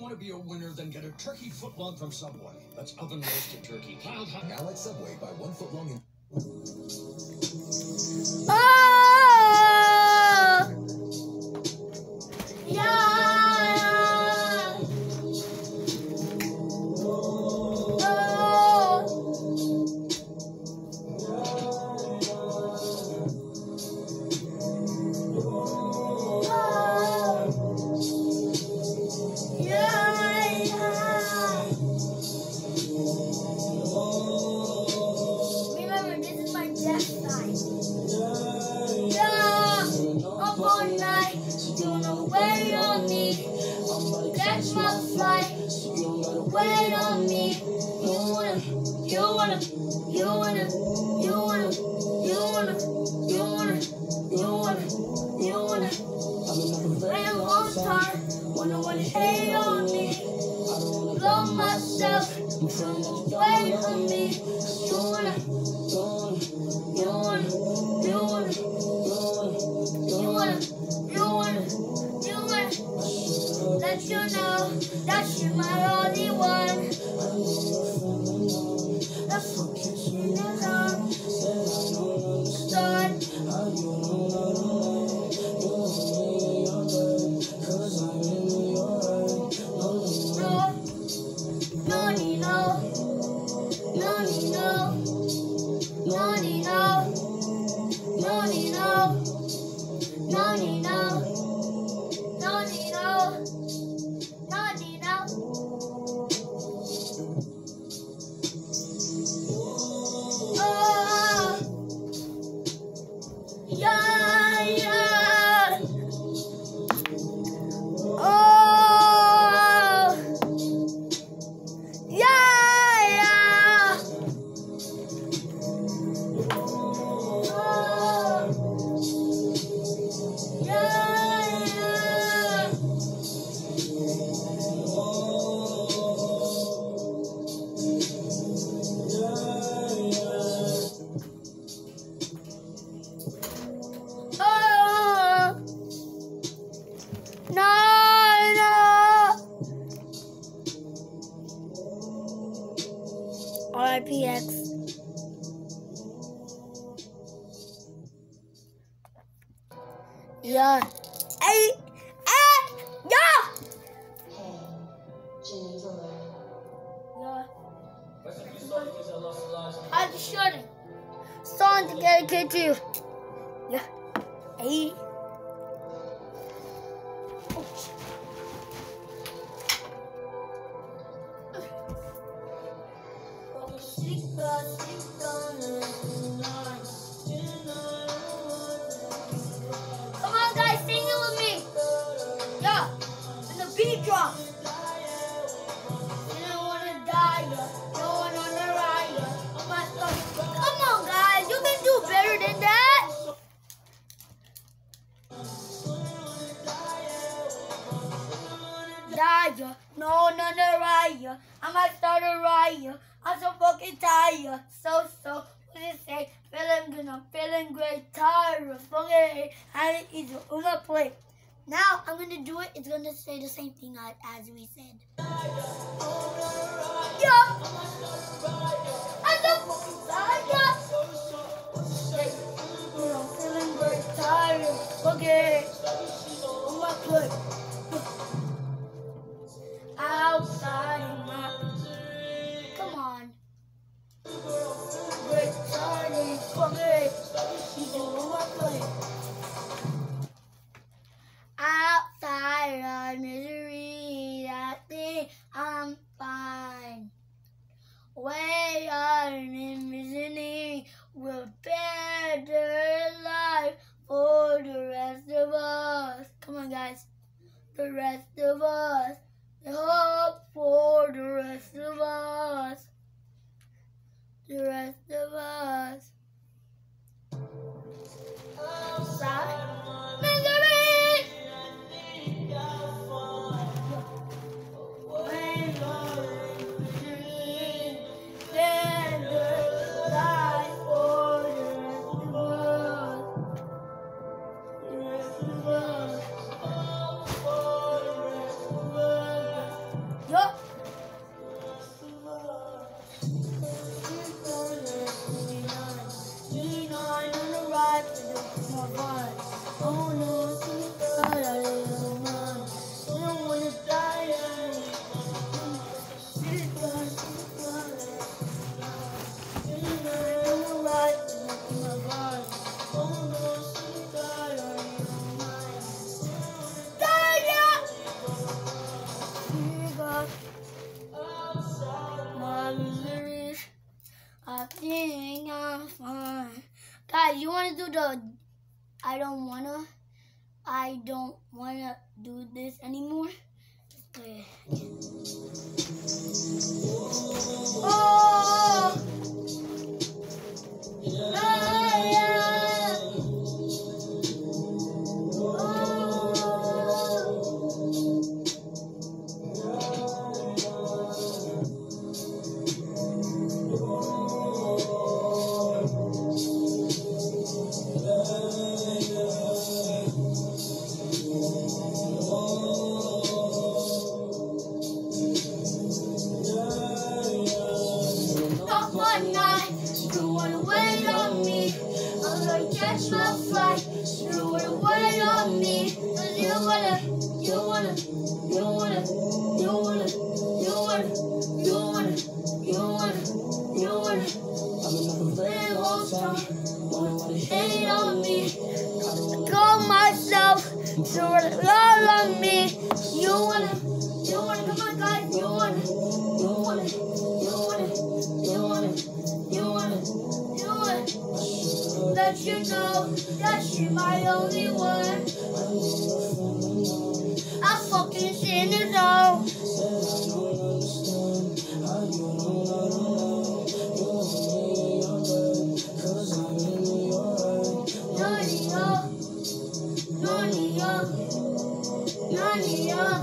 want to be a winner, then get a turkey footlong from Subway. That's oven roasted turkey. Piled high. Now at Subway, buy 1 footlong in... Wait on me. You wanna play a long time. Wanna hate on me. Blow myself. Wait on me. Let you know that you're my only one. That's what kissing is on. Start. RIPX. Yeah. Hey. Yeah. Yeah. I'm shooting. Song to dedicate to you. Yeah. Hey. Come on, guys, sing it with me. Yeah, and the beat drop. You don't wanna die, no one on the ride. Oh my God. Come on, guys, you can do better than that. Die, no one on the ride. I might start a riot. I'm so fucking tired. So, what does it say? Feeling good, I'm feeling great. Tired of fucking and it is on the plate. Now, I'm gonna do it. It's gonna say the same thing as we said. Yeah. I'm so fucking tired. I'm feeling great. Tired. Okay. On my plate. Outside of my... Come on. Great time for me. You do what play. Outside of misery, I think I'm fine. Way out in misery, we'll better life for the rest of us. Come on, guys. The rest of us. The hope for the rest of us. The rest of us. Outside misery. When you're in misery, better life for the rest of us. The rest of us. Oh no, I don't wanna die. I think I'm fine. Guys, you wanna do the I don't wanna do this anymore? Okay. Oh! One night, you wanna wait on me. I'm gonna catch my flight. You wanna wait on me. Cause you wanna play all time. Hate on me. Call myself. You wanna love on me. You wanna, come on guys. You wanna. Let you know that you're my only one. I fucking seen it all. None of y'all.